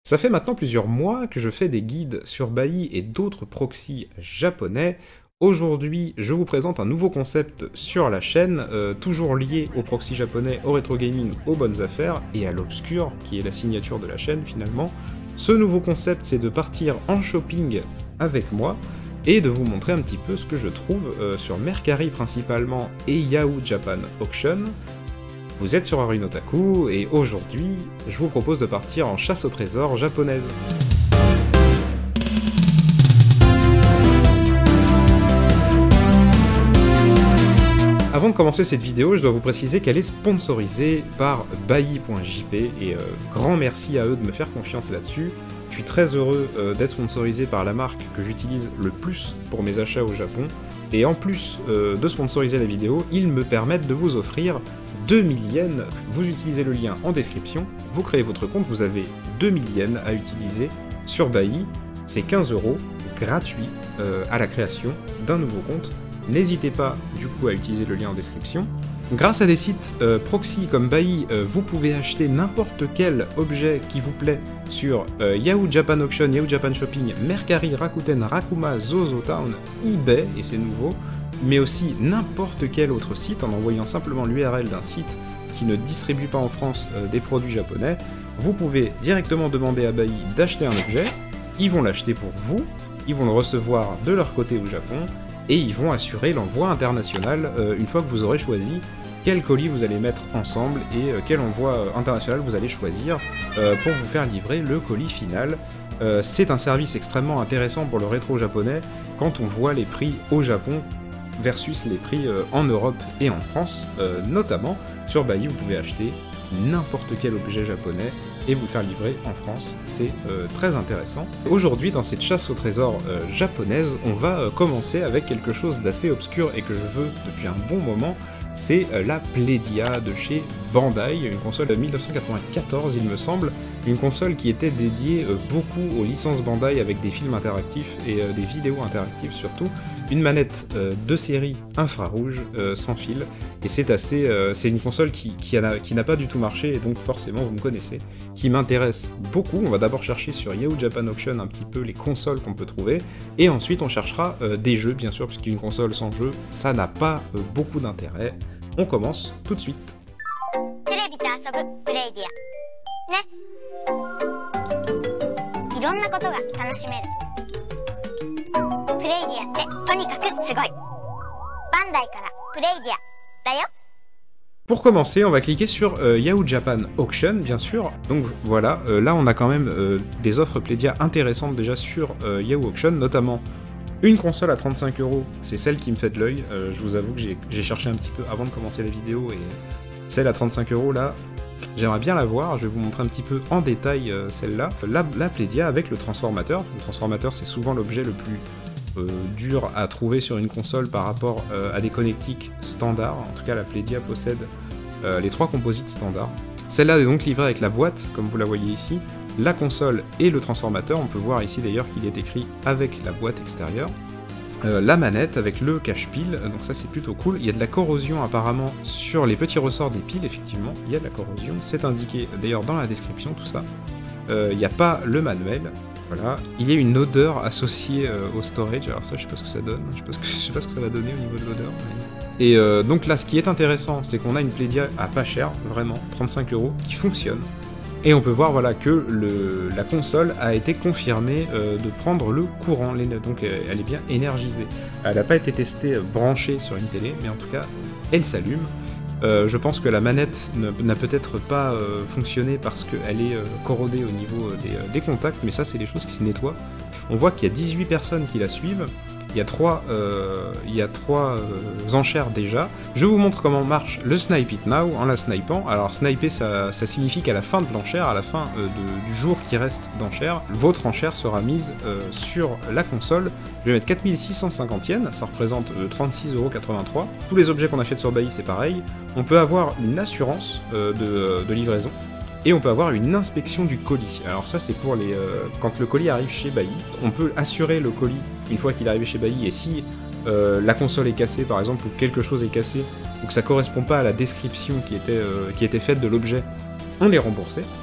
Ça fait maintenant plusieurs mois que je fais des guides sur Bailly et d'autres proxys japonais. Aujourd'hui, je vous présente un nouveau concept sur la chaîne, toujours lié aux proxys japonais, au rétro gaming, aux bonnes affaires, et à l'obscur, qui est la signature de la chaîne finalement. Ce nouveau concept, c'est de partir en shopping avec moi, et de vous montrer un petit peu ce que je trouve sur Mercari principalement, et Yahoo Japan Auction. Vous êtes sur Arinotaku, et aujourd'hui, je vous propose de partir en chasse au trésor japonaise. Avant de commencer cette vidéo, je dois vous préciser qu'elle est sponsorisée par Bailly.jp, et grand merci à eux de me faire confiance là-dessus. Je suis très heureux d'être sponsorisé par la marque que j'utilise le plus pour mes achats au Japon, et en plus de sponsoriser la vidéo, ils me permettent de vous offrir 2000 yens. Vous utilisez le lien en description, vous créez votre compte, vous avez 2000 yens à utiliser sur Bailly, c'est 15 € gratuit à la création d'un nouveau compte. N'hésitez pas du coup à utiliser le lien en description. Grâce à des sites proxy comme Bailly, vous pouvez acheter n'importe quel objet qui vous plaît sur Yahoo Japan Auction, Yahoo Japan Shopping, Mercari, Rakuten, Rakuma, ZOZOTOWN, eBay, et c'est nouveau, mais aussi n'importe quel autre site en envoyant simplement l'URL d'un site qui ne distribue pas en France des produits japonais. Vous pouvez directement demander à Bailly d'acheter un objet, ils vont l'acheter pour vous, ils vont le recevoir de leur côté au Japon, et ils vont assurer l'envoi international une fois que vous aurez choisi quel colis vous allez mettre ensemble et quel envoi international vous allez choisir pour vous faire livrer le colis final. C'est un service extrêmement intéressant pour le rétro japonais quand on voit les prix au Japon versus les prix en Europe et en France. Notamment sur Bailly, vous pouvez acheter n'importe quel objet japonais et vous le faire livrer en France, c'est très intéressant. Aujourd'hui, dans cette chasse au trésor japonaise, on va commencer avec quelque chose d'assez obscur et que je veux depuis un bon moment, c'est la Playdia de chez Bandai, une console de 1994 il me semble, une console qui était dédiée beaucoup aux licences Bandai avec des films interactifs et des vidéos interactives surtout, une manette de série infrarouge sans fil, et c'est une console qui n'a pas du tout marché, et donc forcément vous me connaissez, qui m'intéresse beaucoup. On va d'abord chercher sur Yahoo Japan Auction un petit peu les consoles qu'on peut trouver, et ensuite on cherchera des jeux bien sûr, puisqu'une console sans jeu, ça n'a pas beaucoup d'intérêt. On commence tout de suite. Pour commencer, on va cliquer sur Yahoo Japan Auction, bien sûr. Donc voilà, là on a quand même des offres Playdia intéressantes déjà sur Yahoo Auction, notamment une console à 35 €, c'est celle qui me fait de l'œil. Je vous avoue que j'ai cherché un petit peu avant de commencer la vidéo, et celle à 35 € là, j'aimerais bien la voir. Je vais vous montrer un petit peu en détail celle-là. La Playdia avec le transformateur. Le transformateur, c'est souvent l'objet le plus dur à trouver sur une console par rapport à des connectiques standards. En tout cas, la Playdia possède les 3 composites standards. Celle-là est donc livrée avec la boîte, comme vous la voyez ici, la console et le transformateur. On peut voir ici d'ailleurs qu'il est écrit avec la boîte extérieure. La manette avec le cache-pile, donc ça c'est plutôt cool. Il y a de la corrosion apparemment sur les petits ressorts des piles, effectivement, il y a de la corrosion, c'est indiqué d'ailleurs dans la description tout ça. Il n'y a pas le manuel, voilà. Il y a une odeur associée au storage, alors ça je sais pas ce que ça donne, je sais pas ce que ça va donner au niveau de l'odeur. Et donc là ce qui est intéressant, c'est qu'on a une Playdia à pas cher, vraiment, 35 € qui fonctionne. Et on peut voir voilà, que la console a été confirmée de prendre le courant, donc elle est bien énergisée. Elle n'a pas été testée branchée sur une télé, mais en tout cas, elle s'allume. Je pense que la manette n'a peut-être pas fonctionné parce qu'elle est corrodée au niveau des contacts, mais ça c'est des choses qui se nettoient. On voit qu'il y a 18 personnes qui la suivent. Il y a trois enchères déjà. Je vous montre comment marche le Snipe It Now en la snipant. Alors sniper ça signifie qu'à la fin de l'enchère, à la fin du jour qui reste d'enchère, votre enchère sera mise sur la console. Je vais mettre 4650 yens, ça représente 36,83 €. Tous les objets qu'on achète sur Bailly c'est pareil. On peut avoir une assurance de livraison. Et on peut avoir une inspection du colis. Alors ça c'est pour les quand le colis arrive chez Bailly, on peut assurer le colis une fois qu'il est arrivé chez Bailly, et si la console est cassée par exemple, ou quelque chose est cassé, ou que ça correspond pas à la description qui était faite de l'objet, on est remboursé.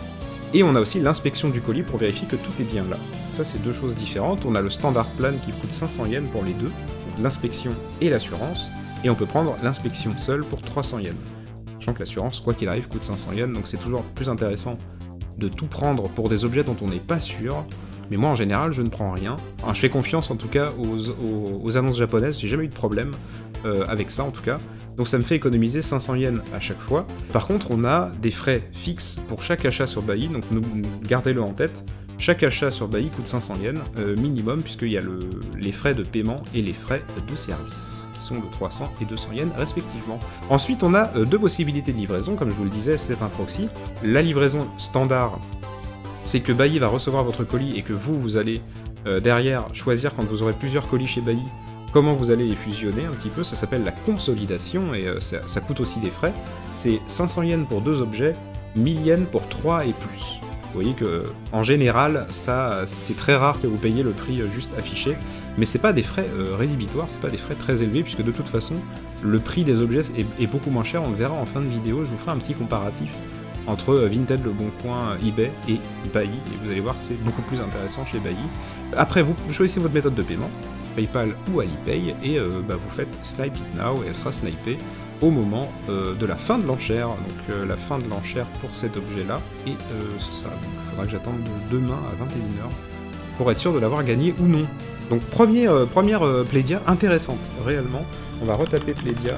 Et on a aussi l'inspection du colis pour vérifier que tout est bien là. Ça, c'est deux choses différentes. On a le standard plan qui coûte 500 yens pour les deux, l'inspection et l'assurance, et on peut prendre l'inspection seule pour 300 yens. Sachant que l'assurance, quoi qu'il arrive, coûte 500 yens, donc c'est toujours plus intéressant de tout prendre pour des objets dont on n'est pas sûr. Mais moi, en général, je ne prends rien. Enfin, je fais confiance, en tout cas, aux annonces japonaises. J'ai jamais eu de problème avec ça, en tout cas. Donc ça me fait économiser 500 yens à chaque fois. Par contre, on a des frais fixes pour chaque achat sur Bailly, donc gardez-le en tête. Chaque achat sur Bailly coûte 500 yens minimum, puisqu'il y a les frais de paiement et les frais de service, qui sont de 300 et 200 yens respectivement. Ensuite, on a deux possibilités de livraison, comme je vous le disais, c'est un proxy. La livraison standard, c'est que Bailly va recevoir votre colis et que vous allez derrière choisir, quand vous aurez plusieurs colis chez Bailly, comment vous allez les fusionner un petit peu. Ça s'appelle la consolidation et ça coûte aussi des frais. C'est 500 yens pour 2 objets, 1000 yens pour 3 et plus. Vous voyez que en général, ça c'est très rare que vous payiez le prix juste affiché, mais c'est pas des frais rédhibitoires, c'est pas des frais très élevés, puisque de toute façon, le prix des objets est beaucoup moins cher. On le verra en fin de vidéo, je vous ferai un petit comparatif entre Vinted, Le Bon Coin, eBay et Bailly, et vous allez voir que c'est beaucoup plus intéressant chez Bailly. Après, vous choisissez votre méthode de paiement, PayPal ou Alipay, et vous faites Snipe It Now, et elle sera snipée au moment de la fin de l'enchère, donc la fin de l'enchère pour cet objet-là, et c'est ça, donc il faudra que j'attende demain à 21h pour être sûr de l'avoir gagné ou non. Donc première Playdia intéressante, réellement. On va retaper Playdia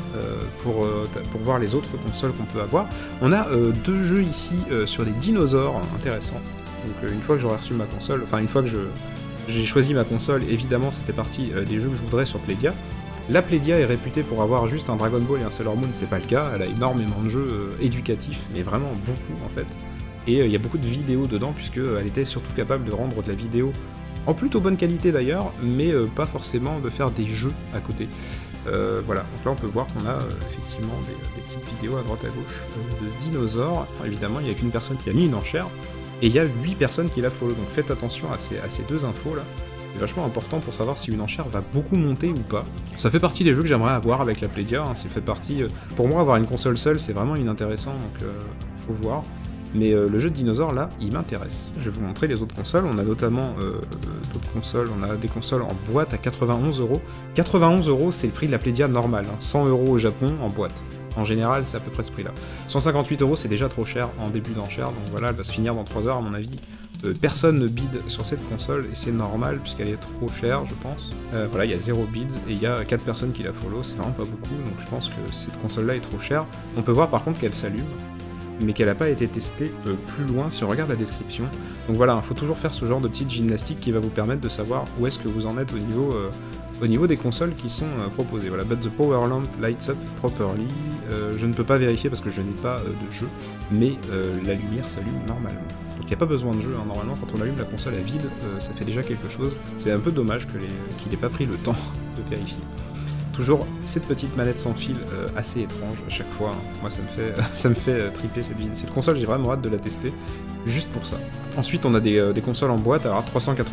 pour voir les autres consoles qu'on peut avoir. On a deux jeux ici sur des dinosaures intéressants. Donc une fois que j'aurai reçu ma console, enfin une fois que j'ai choisi ma console, évidemment ça fait partie des jeux que je voudrais sur Playdia. La Playdia est réputée pour avoir juste un Dragon Ball et un Sailor Moon, c'est pas le cas, elle a énormément de jeux éducatifs, mais vraiment beaucoup en fait. Et il y a beaucoup de vidéos dedans, puisqu'elle était surtout capable de rendre de la vidéo en plutôt bonne qualité d'ailleurs, mais pas forcément de faire des jeux à côté. Voilà, donc là on peut voir qu'on a effectivement des petites vidéos à droite à gauche de dinosaures. Alors, évidemment, il n'y a qu'une personne qui a mis une enchère, et il y a 8 personnes qui la follow, donc faites attention à ces deux infos là. C'est vachement important pour savoir si une enchère va beaucoup monter ou pas. Ça fait partie des jeux que j'aimerais avoir avec la Playdia, hein. C'est fait partie... pour moi, avoir une console seule, c'est vraiment inintéressant, donc faut voir. Mais le jeu de dinosaures, là, il m'intéresse. Je vais vous montrer les autres consoles. On a notamment d'autres consoles. On a des consoles en boîte à 91 €. 91 €, c'est le prix de la Playdia normale, hein. 100 € au Japon en boîte. En général, c'est à peu près ce prix-là. 158 €, c'est déjà trop cher en début d'enchère, donc voilà, elle va se finir dans 3 heures à mon avis. Personne ne bide sur cette console, et c'est normal, puisqu'elle est trop chère, je pense. Voilà, il y a 0 bids, et il y a 4 personnes qui la follow, c'est vraiment pas beaucoup, donc je pense que cette console-là est trop chère. On peut voir par contre qu'elle s'allume, mais qu'elle n'a pas été testée plus loin si on regarde la description. Donc voilà, il faut toujours faire ce genre de petite gymnastique qui va vous permettre de savoir où est-ce que vous en êtes au niveau des consoles qui sont proposées. Voilà, but the power lamp lights up properly. Je ne peux pas vérifier parce que je n'ai pas de jeu, mais la lumière s'allume normalement. Donc il n'y a pas besoin de jeu, hein. Normalement quand on allume la console à vide, ça fait déjà quelque chose. C'est un peu dommage qu'il n'ait pas pris le temps de vérifier. Toujours cette petite manette sans fil assez étrange à chaque fois, hein. Moi ça me fait triper cette console, j'ai vraiment hâte de la tester, juste pour ça. Ensuite on a des consoles en boîte, alors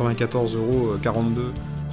394,42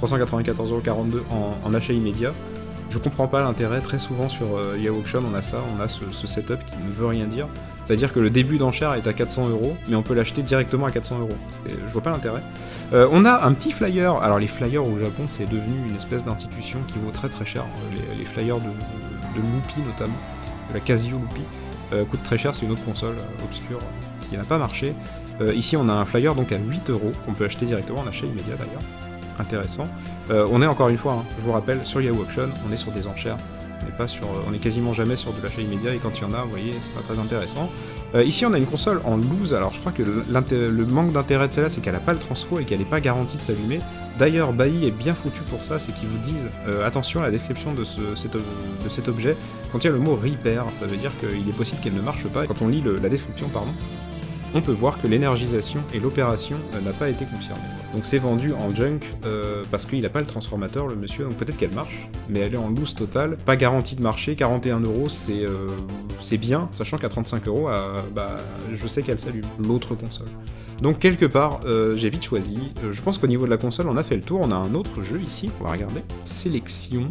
€ en achat immédiat. Je comprends pas l'intérêt, très souvent sur Yahoo Auction on a ça, on a ce setup qui ne veut rien dire. C'est-à-dire que le début d'enchère est à 400 €, mais on peut l'acheter directement à 400 €. Et je vois pas l'intérêt. On a un petit flyer. Alors les flyers au Japon, c'est devenu une espèce d'institution qui vaut très très cher. Les flyers de Loopy notamment, de la Casio Loopy, coûtent très cher. C'est une autre console obscure qui n'a pas marché. Ici on a un flyer donc à 8 € qu'on peut acheter directement en achat immédiat d'ailleurs. Intéressant. On est encore une fois, hein, je vous rappelle, sur Yahoo Auction, on est sur des enchères. On est quasiment jamais sur de l'achat immédiat, et quand il y en a, vous voyez, c'est pas très intéressant. Ici, on a une console en loose. Alors je crois que le manque d'intérêt de celle-là, c'est qu'elle n'a pas le transfo et qu'elle n'est pas garantie de s'allumer. D'ailleurs, Bailly est bien foutu pour ça, c'est qu'ils vous disent attention à la description de cet objet contient le mot repair. Ça veut dire qu'il est possible qu'elle ne marche pas. Et quand on lit la description, on peut voir que l'énergisation et l'opération n'a pas été confirmée. Donc c'est vendu en junk parce qu'il n'a pas le transformateur, le monsieur, donc peut-être qu'elle marche, mais elle est en loose totale, pas garantie de marcher. 41 €, c'est bien, sachant qu'à 35 €, je sais qu'elle s'allume, l'autre console. Donc quelque part, j'ai vite choisi. Je pense qu'au niveau de la console, on a fait le tour. On a un autre jeu ici, on va regarder. Sélection.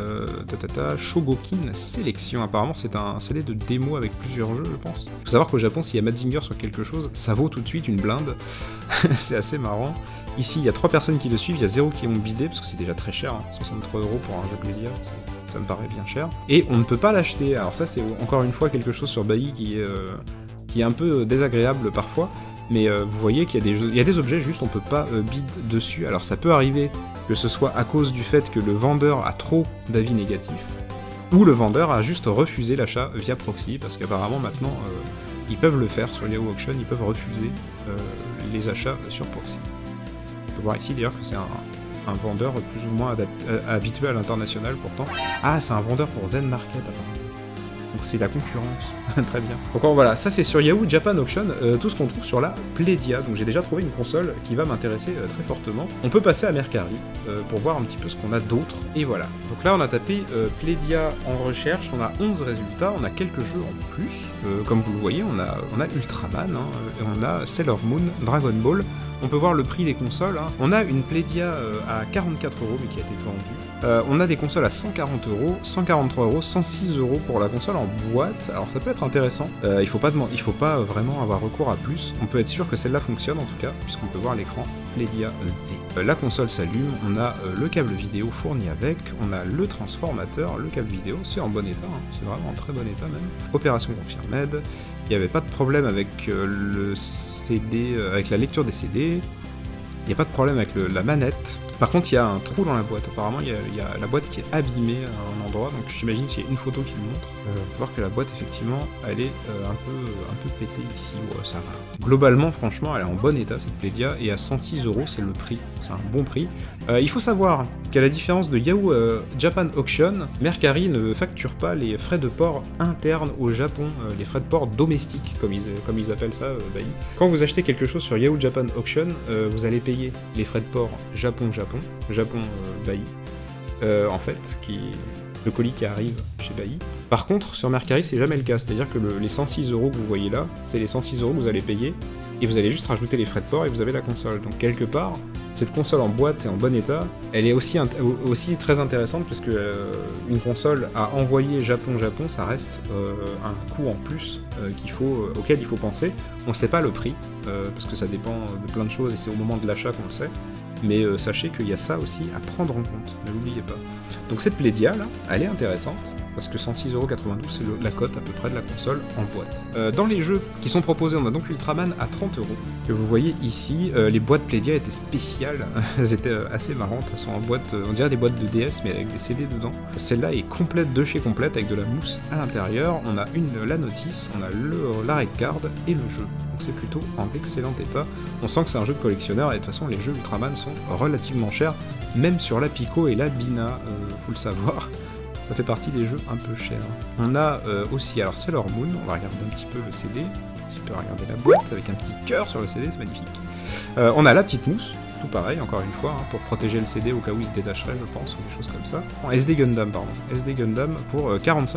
Shogokin Sélection. Apparemment, c'est un CD de démo avec plusieurs jeux, je pense. Faut savoir qu'au Japon, s'il y a Mazinger sur quelque chose, ça vaut tout de suite une blinde. C'est assez marrant. Ici, il y a 3 personnes qui le suivent, il y a 0 qui ont bidé, parce que c'est déjà très cher, hein. 63 € pour un jeu Playdia, ça me paraît bien cher. Et on ne peut pas l'acheter. Alors ça, c'est encore une fois quelque chose sur Bailly qui est un peu désagréable parfois. Mais vous voyez qu'il y a des objets, juste on peut pas bid dessus. Alors ça peut arriver que ce soit à cause du fait que le vendeur a trop d'avis négatifs, ou le vendeur a juste refusé l'achat via proxy, parce qu'apparemment maintenant, ils peuvent le faire sur Yahoo Auction, ils peuvent refuser les achats sur proxy. On peut voir ici d'ailleurs que c'est un vendeur plus ou moins habitué à l'international pourtant. Ah, c'est un vendeur pour Zen Market apparemment. Donc c'est la concurrence, très bien. Donc voilà, ça c'est sur Yahoo Japan Auction, tout ce qu'on trouve sur la Playdia. Donc j'ai déjà trouvé une console qui va m'intéresser très fortement. On peut passer à Mercari pour voir un petit peu ce qu'on a d'autre, et voilà. Donc là on a tapé Playdia en recherche, on a 11 résultats, on a quelques jeux en plus. Comme vous le voyez, on a Ultraman, hein, et on a Sailor Moon, Dragon Ball. On peut voir le prix des consoles, hein. On a une Playdia à 44 € mais qui a été vendue. On a des consoles à 140 €, 143 €, 106 € pour la console en boîte. Alors ça peut être intéressant. Il faut pas vraiment avoir recours à plus. On peut être sûr que celle-là fonctionne en tout cas, puisqu'on peut voir l'écran Playdia V. La console s'allume, on a le câble vidéo fourni avec, on a le transformateur, le câble vidéo, c'est en bon état, hein. C'est vraiment en très bon état même. Opération confirmée. Il n'y avait pas de problème avec le CD, avec la lecture des CD. Il n'y a pas de problème avec la manette. Par contre, il y a un trou dans la boîte. Apparemment, il y a la boîte qui est abîmée à un endroit. Donc, j'imagine qu'il y a une photo qui le montre. Faut voir que la boîte, effectivement, elle est un peu pétée ici. Ouais, ça va. Globalement, franchement, elle est en bon état, cette Playdia. Et à 106 €, c'est le prix. C'est un bon prix. Il faut savoir qu'à la différence de Yahoo Japan Auction, Mercari ne facture pas les frais de port internes au Japon, les frais de port domestiques, comme ils appellent ça, Bailly. Quand vous achetez quelque chose sur Yahoo Japan Auction, vous allez payer les frais de port Japon Bailly, en fait, le colis qui arrive chez Bailly. Par contre, sur Mercari, c'est jamais le cas, c'est-à-dire que les 106 € que vous voyez là, c'est les 106 € que vous allez payer, et vous allez juste rajouter les frais de port et vous avez la console. Donc quelque part, cette console en boîte et en bon état, elle est aussi très intéressante parce que une console à envoyer Japon, ça reste un coût en plus auquel il faut penser. On ne sait pas le prix, parce que ça dépend de plein de choses et c'est au moment de l'achat qu'on le sait. Mais sachez qu'il y a ça aussi à prendre en compte, ne l'oubliez pas. Donc cette Playdia là, elle est intéressante, parce que 106,92 €, c'est la cote à peu près de la console en boîte. Dans les jeux qui sont proposés, on a donc Ultraman à 30 €, que vous voyez ici. Les boîtes Playdia étaient spéciales, elles étaient assez marrantes, elles sont en boîte, on dirait des boîtes de DS, mais avec des CD dedans. Celle-là est complète de chez complète, avec de la mousse à l'intérieur. On a la notice, on a la red card et le jeu. Donc c'est plutôt en excellent état. On sent que c'est un jeu de collectionneur, et de toute façon les jeux Ultraman sont relativement chers, même sur la Pico et la Bina, faut le savoir. Ça fait partie des jeux un peu chers. On a aussi, alors Sailor Moon, on va regarder un petit peu le CD. Tu peux regarder la boîte avec un petit cœur sur le CD, c'est magnifique. On a la petite mousse, tout pareil, encore une fois, hein, pour protéger le CD au cas où il se détacherait, je pense, ou des choses comme ça. SD Gundam, pardon. SD Gundam pour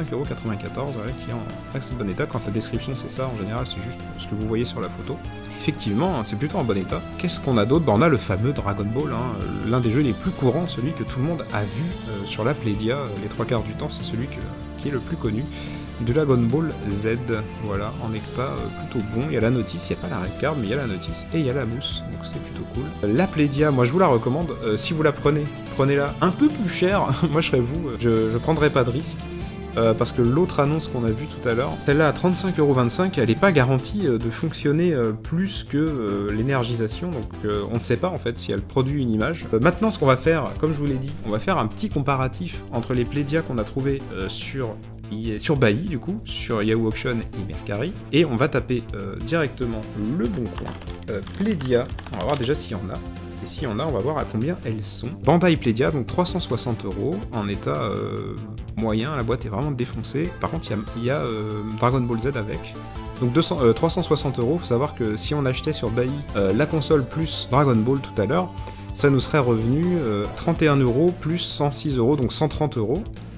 45,94 €, qui est en assez bon état. Quand la description c'est ça, en général, c'est juste ce que vous voyez sur la photo. Effectivement, c'est plutôt en bon état. Qu'est-ce qu'on a d'autre? On a le fameux Dragon Ball, hein, l'un des jeux les plus courants, celui que tout le monde a vu sur la Playdia, les 3/4 du temps, c'est celui qui est le plus connu. Dragon Ball Z, voilà, en état plutôt bon. Il y a la notice, il n'y a pas la red card, mais il y a la notice et il y a la mousse, donc c'est plutôt cool. La Playdia, moi je vous la recommande, si vous la prenez-la un peu plus cher, moi je serais vous, je prendrais pas de risque. Parce que l'autre annonce qu'on a vue tout à l'heure, celle-là à 35,25 €, elle n'est pas garantie de fonctionner plus que l'énergisation, donc on ne sait pas en fait si elle produit une image. Maintenant, ce qu'on va faire, comme je vous l'ai dit, on va faire un petit comparatif entre les Playdia qu'on a trouvées sur Bailly, du coup, sur Yahoo Auction et Mercari, et on va taper directement le bon coin Playdia, on va voir déjà s'il y en a. Et s'il y en a, on va voir à combien elles sont. Bandai Playdia, donc 360 € en état moyen, la boîte est vraiment défoncée. Par contre, il y a Dragon Ball Z avec. Donc 360 €, faut savoir que si on achetait sur Bailly la console plus Dragon Ball tout à l'heure, ça nous serait revenu 31 € plus 106 €, donc 130 €.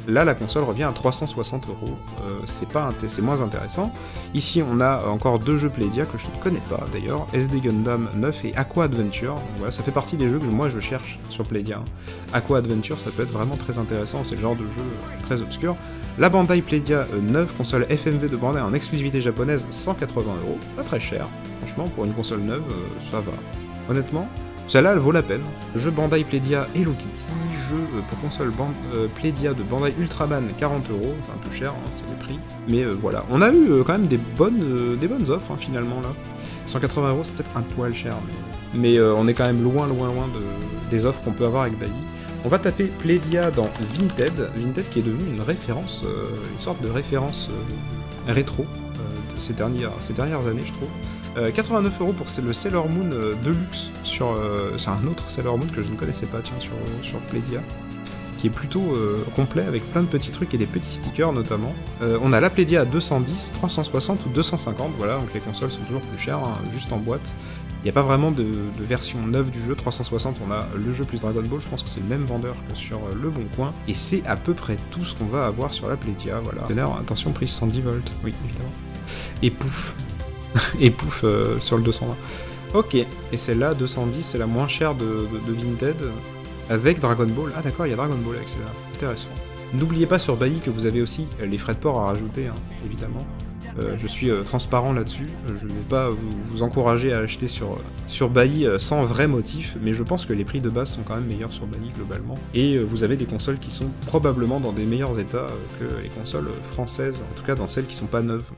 Là, la console revient à 360 €. C'est moins intéressant. Ici, on a encore 2 jeux Playdia que je ne connais pas d'ailleurs, SD Gundam 9 et Aqua Adventure. Donc, voilà, ça fait partie des jeux que moi je cherche sur Playdia. Aqua Adventure, ça peut être vraiment très intéressant, c'est le genre de jeu très obscur. La Bandai Playdia 9, console FMV de Bandai en exclusivité japonaise, 180 €. Pas très cher, franchement, pour une console neuve, ça va. Honnêtement, celle-là, elle vaut la peine. Jeu Bandai Playdia Hello Kitty, jeu pour console Playdia de Bandai Ultraman, 40 €, c'est un peu cher, hein, c'est le prix. Mais voilà, on a eu quand même des bonnes offres, hein, finalement, là. 180 €, c'est peut-être un poil cher, mais on est quand même loin des offres qu'on peut avoir avec Bailly. On va taper Playdia dans Vinted, qui est devenu une référence, une sorte de référence rétro de ces dernières années, je trouve. 89 € pour le Sailor Moon Deluxe, c'est un autre Sailor Moon que je ne connaissais pas, tiens, sur Playdia, qui est plutôt complet, avec plein de petits trucs et des petits stickers notamment. On a la Playdia à 210, 360 ou 250, voilà, donc les consoles sont toujours plus chères, hein, juste en boîte. Il n'y a pas vraiment de version neuve du jeu. 360, on a le jeu plus Dragon Ball, je pense que c'est le même vendeur que sur Le Bon Coin, et c'est à peu près tout ce qu'on va avoir sur la Playdia, voilà. Attention, prise 110 volts, oui, évidemment. Et pouf et pouf sur le 220. Ok, et celle-là, 210, c'est la moins chère de Vinted, avec Dragon Ball. Ah d'accord, il y a Dragon Ball avec celle-là, intéressant. N'oubliez pas sur Bailly que vous avez aussi les frais de port à rajouter, hein, évidemment. Je suis transparent là-dessus, je ne vais pas vous encourager à acheter sur Bailly sans vrai motif, mais je pense que les prix de base sont quand même meilleurs sur Bailly globalement, et vous avez des consoles qui sont probablement dans des meilleurs états que les consoles françaises, en tout cas dans celles qui sont pas neuves.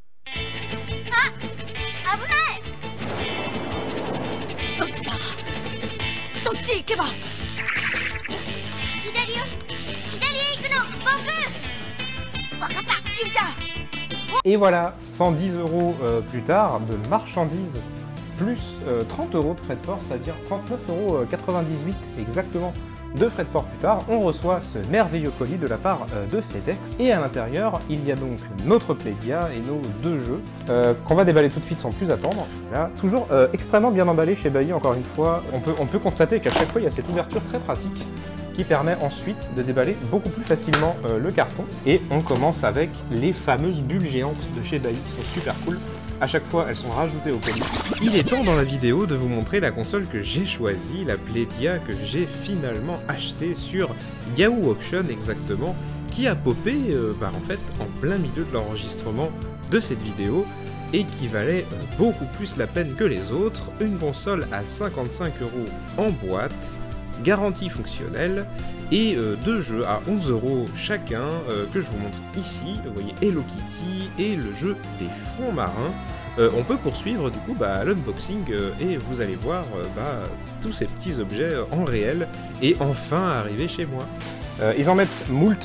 Et voilà, 110 € plus tard, de marchandises, plus 30 € de frais de port, c'est-à-dire 39,98 € exactement de frais de port plus tard, on reçoit ce merveilleux colis de la part de FedEx. Et à l'intérieur, il y a donc notre Playdia et nos 2 jeux, qu'on va déballer tout de suite sans plus attendre. Là, toujours extrêmement bien emballé chez Bailly, encore une fois. On peut constater qu'à chaque fois, il y a cette ouverture très pratique qui permet ensuite de déballer beaucoup plus facilement le carton. Et on commence avec les fameuses bulles géantes de chez Bailly, qui sont super cool. À chaque fois, elles sont rajoutées au colis. Il est temps dans la vidéo de vous montrer la console que j'ai choisie, la Playdia que j'ai finalement achetée sur Yahoo Auction exactement, qui a popé en fait en plein milieu de l'enregistrement de cette vidéo et qui valait beaucoup plus la peine que les autres. Une console à 55 € en boîte, garantie fonctionnelle, et 2 jeux à 11 € chacun que je vous montre ici. Vous voyez Hello Kitty et le jeu des fonds marins. On peut poursuivre du coup l'unboxing et vous allez voir tous ces petits objets en réel et enfin arriver chez moi. Ils en mettent moult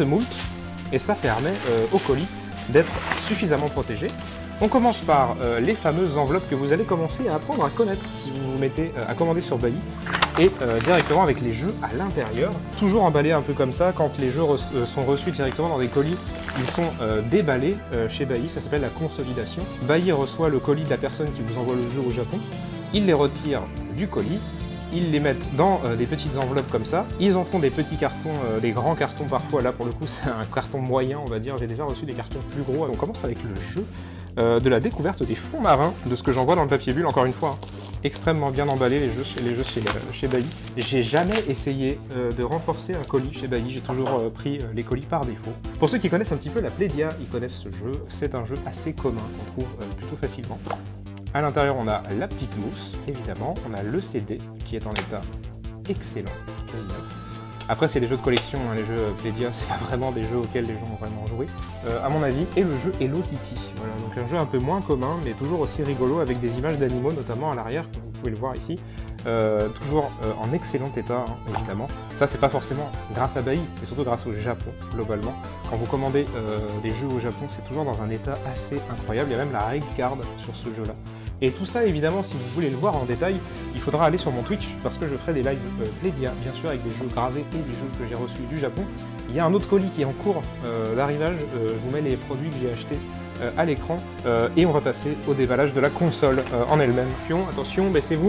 et ça permet au colis d'être suffisamment protégé. On commence par les fameuses enveloppes que vous allez commencer à apprendre à connaître si vous vous mettez à commander sur Bailly, et directement avec les jeux à l'intérieur. Toujours emballés un peu comme ça, quand les jeux sont reçus directement dans des colis, ils sont déballés chez Bailly, ça s'appelle la consolidation. Bailly reçoit le colis de la personne qui vous envoie le jeu au Japon, il les retire du colis, ils les mettent dans des petites enveloppes comme ça, ils en font des petits cartons, des grands cartons parfois, là pour le coup c'est un carton moyen on va dire, j'ai déjà reçu des cartons plus gros. On commence avec le jeu de la découverte des fonds marins, de ce que j'en vois dans le papier bulle, encore une fois, hein. Extrêmement bien emballé les jeux chez Bailly. J'ai jamais essayé de renforcer un colis chez Bailly, j'ai toujours pris les colis par défaut. Pour ceux qui connaissent un petit peu la Playdia, ils connaissent ce jeu, c'est un jeu assez commun qu'on trouve plutôt facilement. À l'intérieur on a la petite mousse, évidemment, on a le CD qui est en état excellent, quasi neuf. Après c'est des jeux de collection, hein, les jeux Playdia, c'est pas vraiment des jeux auxquels les gens ont vraiment joué, à mon avis, et le jeu Hello Kitty. Voilà, donc un jeu un peu moins commun, mais toujours aussi rigolo, avec des images d'animaux, notamment à l'arrière, comme vous pouvez le voir ici. Toujours en excellent état, hein, évidemment. Ça, c'est pas forcément grâce à Bailly, c'est surtout grâce au Japon, globalement. Quand vous commandez des jeux au Japon, c'est toujours dans un état assez incroyable. Il y a même la reg card sur ce jeu-là. Et tout ça, évidemment, si vous voulez le voir en détail, il faudra aller sur mon Twitch, parce que je ferai des lives Playdia, bien sûr, avec des jeux gravés et des jeux que j'ai reçus du Japon. Il y a un autre colis qui est en cours d'arrivage, je vous mets les produits que j'ai achetés à l'écran, et on va passer au déballage de la console en elle-même. Attention, baissez-vous.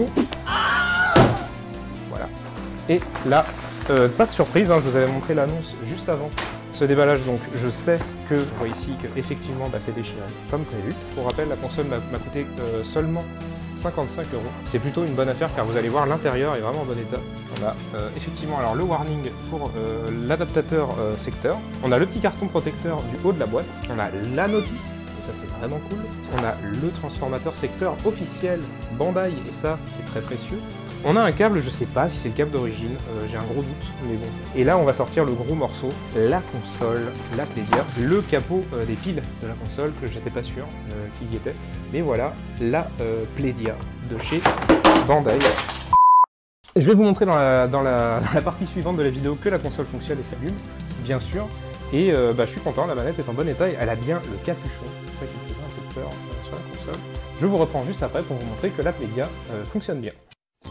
Voilà. Et là, pas de surprise, hein, je vous avais montré l'annonce juste avant Ce déballage, donc, je sais que, vous voyez ici, que effectivement, c'est déchiré, comme prévu. Pour rappel, la console m'a coûté seulement 55 €. C'est plutôt une bonne affaire car vous allez voir, l'intérieur est vraiment en bon état. On a effectivement alors le warning pour l'adaptateur secteur. On a le petit carton protecteur du haut de la boîte. On a la notice, et ça c'est vraiment cool. On a le transformateur secteur officiel Bandai, et ça c'est très précieux. On a un câble, je sais pas si c'est le câble d'origine, j'ai un gros doute, mais bon. Et là on va sortir le gros morceau, la console, la Playdia, le capot des piles de la console, que j'étais pas sûr qu'il y était. Mais voilà, la Playdia de chez Bandai. Et je vais vous montrer dans la partie suivante de la vidéo que la console fonctionne et s'allume, bien sûr. Et je suis content, la manette est en bon état et elle a bien le capuchon, c'est ça qui faisait un peu peur sur la console. Je vous reprends juste après pour vous montrer que la Playdia fonctionne bien.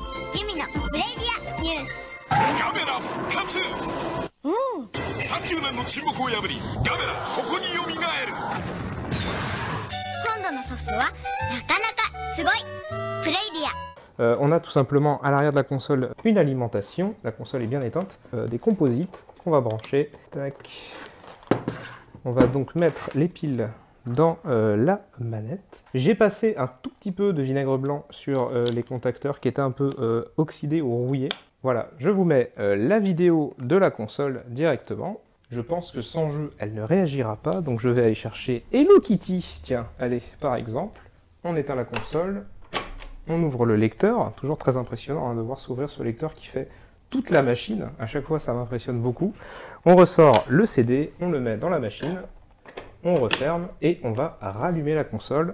On a tout simplement à l'arrière de la console une alimentation, la console est bien éteinte, des composites qu'on va brancher. Tac. On va donc mettre les piles dans la manette. J'ai passé un tout petit peu de vinaigre blanc sur les contacteurs qui étaient un peu oxydés ou rouillés. Voilà, je vous mets la vidéo de la console directement. Je pense que sans jeu, elle ne réagira pas, donc je vais aller chercher Hello Kitty. Tiens, allez, par exemple, on éteint la console, on ouvre le lecteur, toujours très impressionnant de voir s'ouvrir ce lecteur qui fait toute la machine. À chaque fois, ça m'impressionne beaucoup. On ressort le CD, on le met dans la machine, on referme et on va rallumer la console.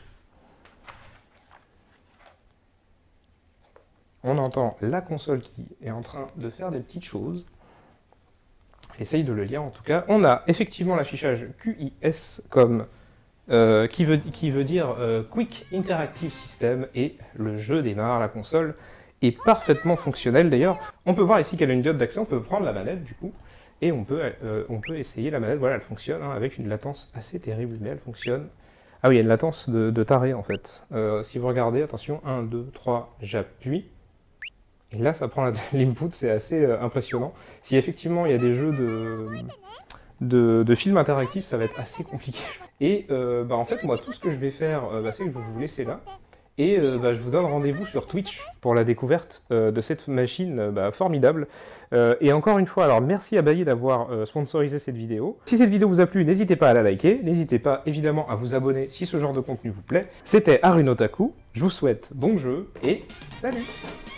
On entend la console qui est en train de faire des petites choses. Essaye de le lire en tout cas. On a effectivement l'affichage QIS comme qui veut dire Quick Interactive System, et le jeu démarre. La console est parfaitement fonctionnelle. D'ailleurs, on peut voir ici qu'elle a une diode d'accès. On peut prendre la manette du coup et on peut essayer la manette. Voilà, elle fonctionne avec une latence assez terrible, mais elle fonctionne. Ah oui, il y a une latence de taré en fait. Si vous regardez, attention, 1, 2, 3, j'appuie. Et là, ça prend l'input, c'est assez impressionnant. Si effectivement il y a des jeux de films interactifs, ça va être assez compliqué. Et en fait, moi, tout ce que je vais faire, c'est que je vais vous laisser là. Et je vous donne rendez-vous sur Twitch pour la découverte de cette machine formidable. Et encore une fois, alors merci à Bailly d'avoir sponsorisé cette vidéo. Si cette vidéo vous a plu, n'hésitez pas à la liker. N'hésitez pas évidemment à vous abonner si ce genre de contenu vous plaît. C'était Harunotaku. Je vous souhaite bon jeu et salut!